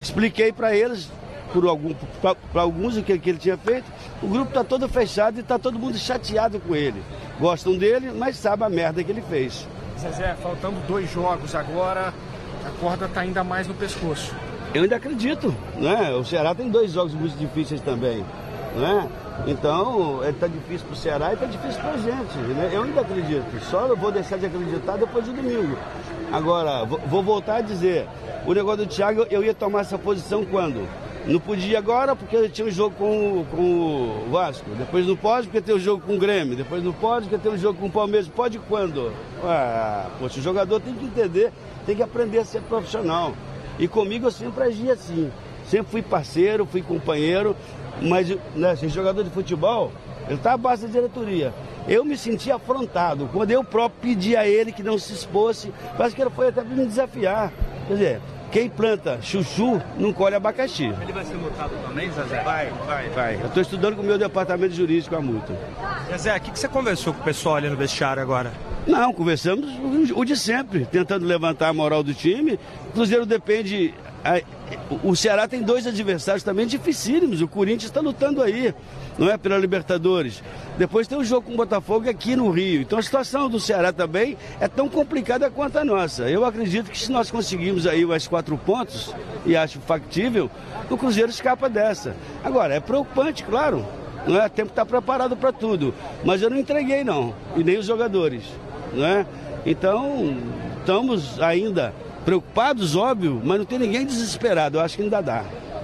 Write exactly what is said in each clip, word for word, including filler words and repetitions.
Expliquei para eles, por algum, para alguns, o que, que ele tinha feito. O grupo está todo fechado e está todo mundo chateado com ele. Gostam dele, mas sabem a merda que ele fez. Zezé, faltando dois jogos agora, a corda está ainda mais no pescoço. Eu ainda acredito, né? O Ceará tem dois jogos muito difíceis também, né? Então, está difícil para o Ceará e está difícil para a gente, né? Eu ainda acredito, só eu vou deixar de acreditar depois do domingo. Agora, vou voltar a dizer, o negócio do Thiago, eu ia tomar essa posição quando? Não podia agora porque eu tinha um jogo com, com o Vasco, depois não pode porque tem um jogo com o Grêmio, depois não pode porque tem um jogo com o Palmeiras, pode quando? Ah, poxa, o jogador tem que entender, tem que aprender a ser profissional. E comigo eu sempre agi assim, sempre fui parceiro, fui companheiro, mas né, esse jogador de futebol, ele está abaixo da diretoria. Eu me senti afrontado, quando eu próprio pedi a ele que não se expôsse, parece que ele foi até para me desafiar. Quer dizer, quem planta chuchu não colhe abacaxi. Ele vai ser multado também, Zezé? Vai, vai, vai. Eu estou estudando com o meu departamento jurídico a multa. Zezé, o que, que você conversou com o pessoal ali no vestiário agora? Não, conversamos o de sempre, tentando levantar a moral do time. O Cruzeiro depende... O Ceará tem dois adversários também dificílimos. O Corinthians está lutando aí, não é? Pela Libertadores. Depois tem o jogo com o Botafogo aqui no Rio. Então a situação do Ceará também é tão complicada quanto a nossa. Eu acredito que se nós conseguirmos aí mais quatro pontos, e acho factível, o Cruzeiro escapa dessa. Agora, é preocupante, claro. Não é? Tempo está preparado para tudo. Mas eu não entreguei, não. E nem os jogadores. Não é? Então, estamos ainda... preocupados, óbvio, mas não tem ninguém desesperado, eu acho que ainda dá.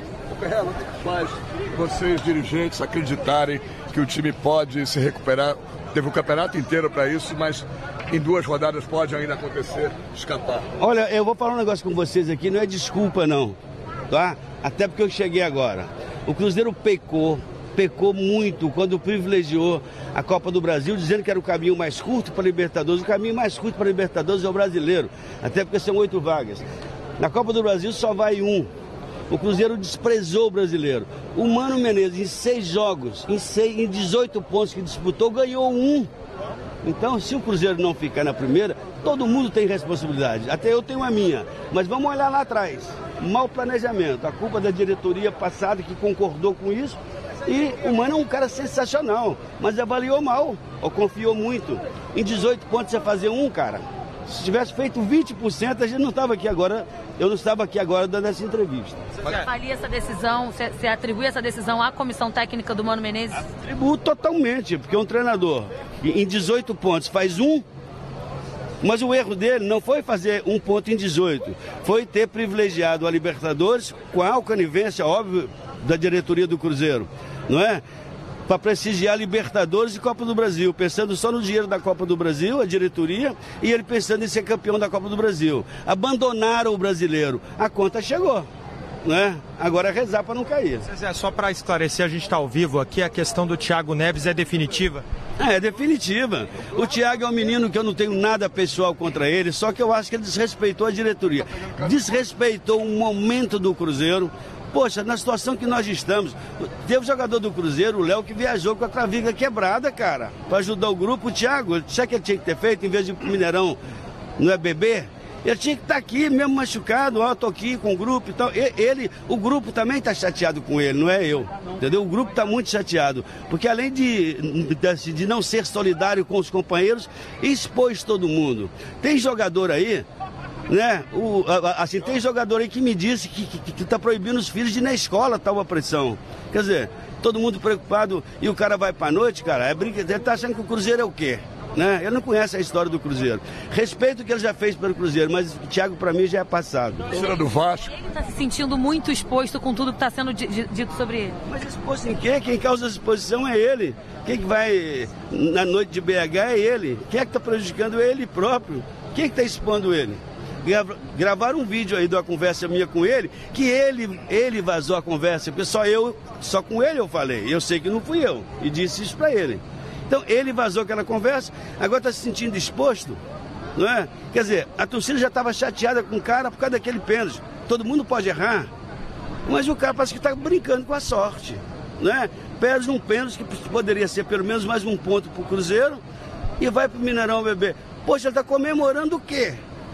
O que faz vocês, dirigentes, acreditarem que o time pode se recuperar? Teve o campeonato inteiro para isso, mas em duas rodadas pode ainda acontecer, escapar. Olha, eu vou falar um negócio com vocês aqui, não é desculpa não, tá? Até porque eu cheguei agora. O Cruzeiro pecou, pecou muito quando privilegiou a Copa do Brasil, dizendo que era o caminho mais curto para a Libertadores. O caminho mais curto para a Libertadores é o brasileiro, até porque são oito vagas. Na Copa do Brasil só vai um. O Cruzeiro desprezou o brasileiro. O Mano Menezes, em seis jogos, em, seis, em dezoito pontos que disputou, ganhou um. Então, se o Cruzeiro não ficar na primeira, todo mundo tem responsabilidade. Até eu tenho a minha. Mas vamos olhar lá atrás. Mau planejamento. A culpa da diretoria passada que concordou com isso. E o Mano é um cara sensacional, mas avaliou mal, ou confiou muito. Em dezoito pontos você fazer um, cara. Se tivesse feito vinte por cento, a gente não estava aqui agora, eu não estava aqui agora dando essa entrevista. Você avalia essa decisão, você, você atribui essa decisão à comissão técnica do Mano Menezes? Atribuo totalmente, porque um treinador em dezoito pontos faz um, mas o erro dele não foi fazer um ponto em dezoito, foi ter privilegiado a Libertadores com a conivência, óbvio, da diretoria do Cruzeiro, não é? Para prestigiar Libertadores e Copa do Brasil, pensando só no dinheiro da Copa do Brasil, a diretoria, e ele pensando em ser campeão da Copa do Brasil. Abandonaram o brasileiro. A conta chegou, né? Agora é rezar para não cair. Zezé, só para esclarecer, a gente está ao vivo aqui, a questão do Thiago Neves é definitiva? É, é definitiva. O Thiago é um menino que eu não tenho nada pessoal contra ele, só que eu acho que ele desrespeitou a diretoria. Desrespeitou o momento do Cruzeiro. Poxa, na situação que nós estamos, teve o jogador do Cruzeiro, o Léo, que viajou com a clavícula quebrada, cara, para ajudar o grupo. O Thiago, sabe o que ele tinha que ter feito, em vez de ir pro Mineirão, não é bebê? Ele tinha que estar aqui, mesmo machucado, ó, tô aqui com o grupo e tal. Ele, o grupo também está chateado com ele, não é eu, entendeu? O grupo está muito chateado, porque além de, de, de não ser solidário com os companheiros, expôs todo mundo. Tem jogador aí, né? O, assim, tem jogador aí que me disse que está proibindo os filhos de ir na escola, tal a pressão. Quer dizer, todo mundo preocupado e o cara vai pra noite, cara, é brincadeira, ele tá achando que o Cruzeiro é o quê? Né? Ele não conhece a história do Cruzeiro. Respeito o que ele já fez pelo Cruzeiro, mas o Thiago pra mim já é passado. Torcida do Vasco. Ele tá se sentindo muito exposto com tudo que está sendo dito sobre ele. Mas exposto em quê? Quem causa a exposição é ele. Quem que vai na noite de B H é ele. Quem é que tá prejudicando é ele próprio. Quem é que tá expondo ele? Gravaram um vídeo aí de uma conversa minha com ele, que ele, ele vazou a conversa, porque só eu, só com ele eu falei. Eu sei que não fui eu, e disse isso pra ele. Então ele vazou aquela conversa, agora está se sentindo exposto, não é? Quer dizer, a torcida já estava chateada com o cara por causa daquele pênalti. Todo mundo pode errar, mas o cara parece que está brincando com a sorte, não é? Perde um pênalti que poderia ser pelo menos mais um ponto pro Cruzeiro e vai pro Mineirão beber. Poxa, ele está comemorando o quê?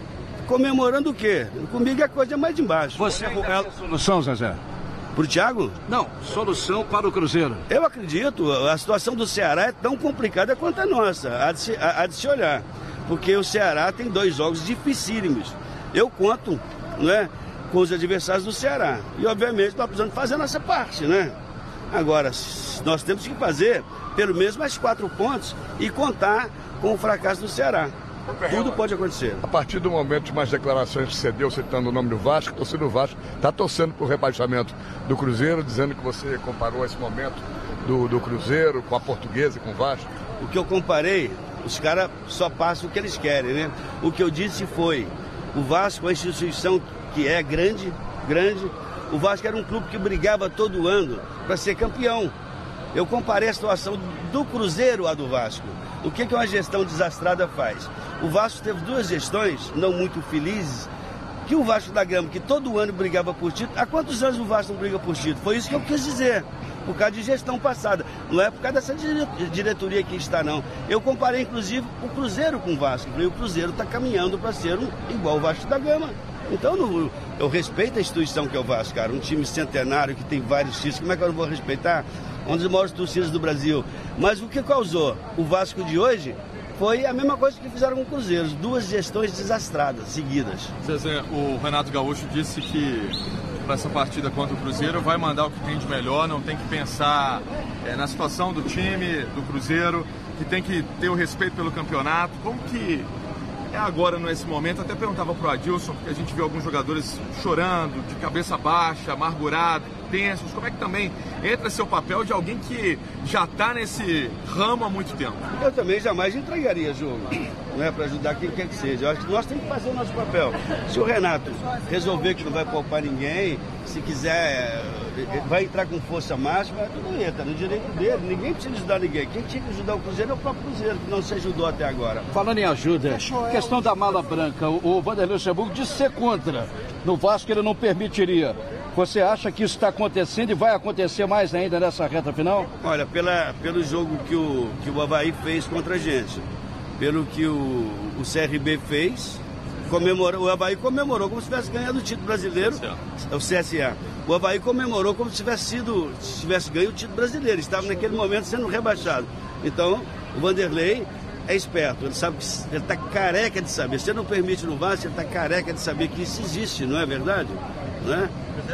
Comemorando o quê? Comigo a coisa é mais de embaixo. Você é a solução, Zezé? Pro Thiago? Não, solução para o Cruzeiro. Eu acredito, a situação do Ceará é tão complicada quanto a nossa, há de se, há de se olhar. Porque o Ceará tem dois jogos dificílimos. Eu conto, né, com os adversários do Ceará. E, obviamente, nós precisamos fazer a nossa parte, né? Agora, nós temos que fazer pelo menos mais quatro pontos e contar com o fracasso do Ceará. Tudo pode acontecer. A partir do momento de mais declarações que você deu, citando o nome do Vasco, a torcida do Vasco está torcendo para o rebaixamento do Cruzeiro, dizendo que você comparou esse momento do, do Cruzeiro com a Portuguesa e com o Vasco. O que eu comparei, os caras só passam o que eles querem, né? O que eu disse foi, o Vasco é uma instituição que é grande, grande. O Vasco era um clube que brigava todo ano para ser campeão. Eu comparei a situação do Cruzeiro à do Vasco. O que, que uma gestão desastrada faz? O Vasco teve duas gestões não muito felizes, que o Vasco da Gama, que todo ano brigava por título, há quantos anos o Vasco não briga por título? Foi isso que eu quis dizer, por causa de gestão passada. Não é por causa dessa diretoria que está, não. Eu comparei, inclusive, o Cruzeiro com o Vasco. E o Cruzeiro está caminhando para ser um, igual o Vasco da Gama. Então, não, eu respeito a instituição que é o Vasco, cara. Um time centenário que tem vários títulos. Como é que eu não vou respeitar? Um dos maiores torcidas do Brasil. Mas o que causou o Vasco de hoje foi a mesma coisa que fizeram com o Cruzeiro. Duas gestões desastradas, seguidas. Zezé, o Renato Gaúcho disse que para essa partida contra o Cruzeiro vai mandar o que tem de melhor, não tem que pensar é, na situação do time, do Cruzeiro, que tem que ter o respeito pelo campeonato. Como que é agora, nesse momento? Até perguntava pro Adilson, porque a gente viu alguns jogadores chorando, de cabeça baixa, amargurado, tensos. Como é que também entra seu papel de alguém que já está nesse ramo há muito tempo? Eu também jamais entregaria jogo, não é, para ajudar quem quer que seja. Eu acho que nós temos que fazer o nosso papel. Se o Renato resolver que não vai poupar ninguém, se quiser, vai entrar com força máxima, tudo entra no direito dele. Ninguém precisa ajudar ninguém. Quem tinha que ajudar o Cruzeiro é o próprio Cruzeiro, que não se ajudou até agora. Falando em ajuda, questão da mala branca, o Vanderlei Luxemburgo disse ser contra. No Vasco ele não permitiria. Você acha que isso está acontecendo e vai acontecer mais ainda nessa reta final? Olha, pela, pelo jogo que o, que o Avaí fez contra a gente, pelo que o, o C R B fez, comemorou, o Avaí comemorou como se tivesse ganhado o título brasileiro, o C S A. O Avaí comemorou como se tivesse, sido, se tivesse ganho o título brasileiro, estava naquele momento sendo rebaixado. Então, o Vanderlei é esperto, ele sabe que ele está careca de saber. Se você não permite no Vasco, ele está careca de saber que isso existe, não é verdade? Não é?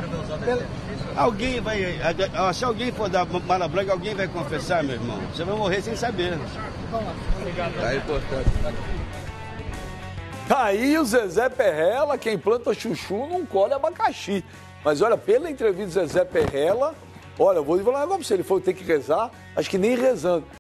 Alguém vai, se alguém for dar mala branca, alguém vai confessar, meu irmão. Você vai morrer sem saber. É importante. Aí o Zezé Perrella, quem planta chuchu não colhe abacaxi. Mas olha, pela entrevista do Zezé Perrella, olha, eu vou falar um negócio pra você, ele foi ter que rezar, acho que nem rezando.